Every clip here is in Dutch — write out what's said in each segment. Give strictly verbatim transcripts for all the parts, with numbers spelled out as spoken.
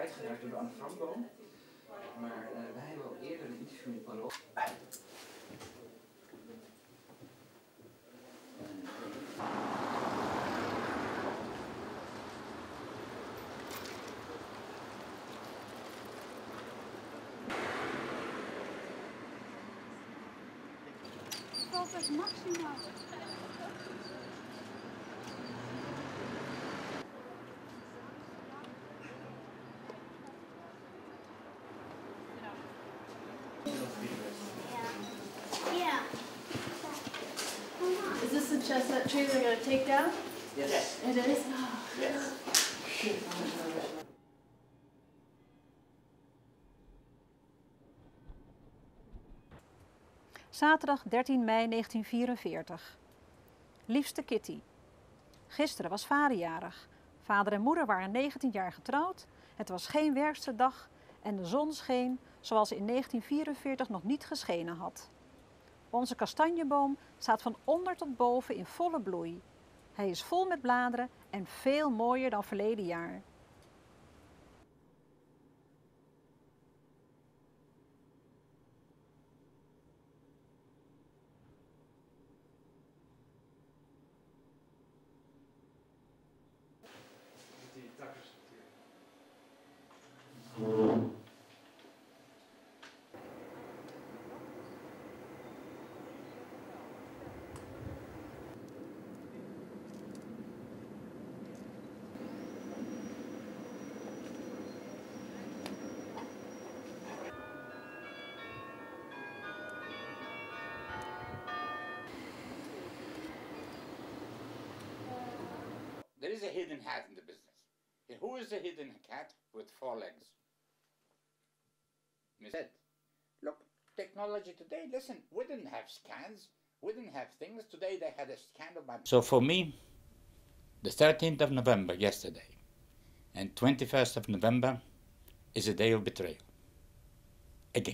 kwijtgeraakt door de Anne Frankboom. Maar uh, wij hebben al eerder een interview in Parool. Dat is maximaal. Yeah. Is this the chestnut tree they're going to take down? Yes. It is? Oh. Yes. Zaterdag dertien mei negentienvierenveertig. Liefste Kitty. Gisteren was vader jarig. Vader en moeder waren negentien jaar getrouwd. Het was geen werkste dag en de zon scheen zoals ze in negentienvierenveertig nog niet geschenen had. Onze kastanjeboom staat van onder tot boven in volle bloei. Hij is vol met bladeren en veel mooier dan verleden jaar. There is a hidden hat in the business. And who is the hidden cat with four legs? He said, look, technology today, listen, we didn't have scans, we didn't have things. Today they had a scan of my... So for me, the thirteenth of November, yesterday, and twenty-first of November is a day of betrayal. Again.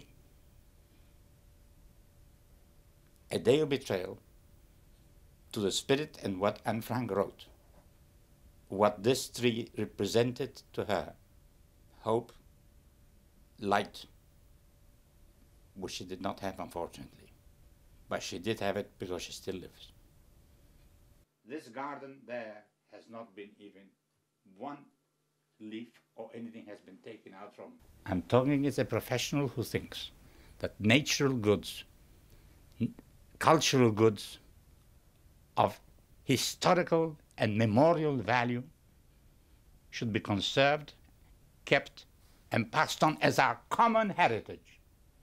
A day of betrayal to the spirit and what Anne Frank wrote. What this tree represented to her. Hope, light, which she did not have, unfortunately. But she did have it because she still lives. This garden there has not been even one leaf or anything has been taken out from. I'm talking as a professional who thinks that natural goods, cultural goods of historical and memorial value should be conserved, kept, and passed on as our common heritage.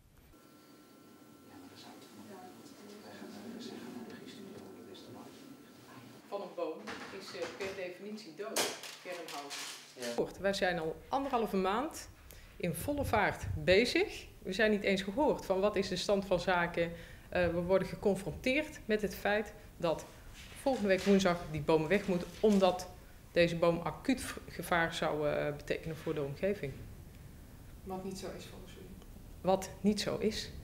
Van een boom is uh, per definitie dood, kernhout. Ja. Wij zijn al anderhalve maand in volle vaart bezig. We zijn niet eens gehoord van wat is de stand van zaken. Uh, we worden geconfronteerd met het feit dat volgende week woensdag die boom weg moet, omdat deze boom acuut gevaar zou uh, betekenen voor de omgeving. Wat niet zo is volgens u? Wat niet zo is.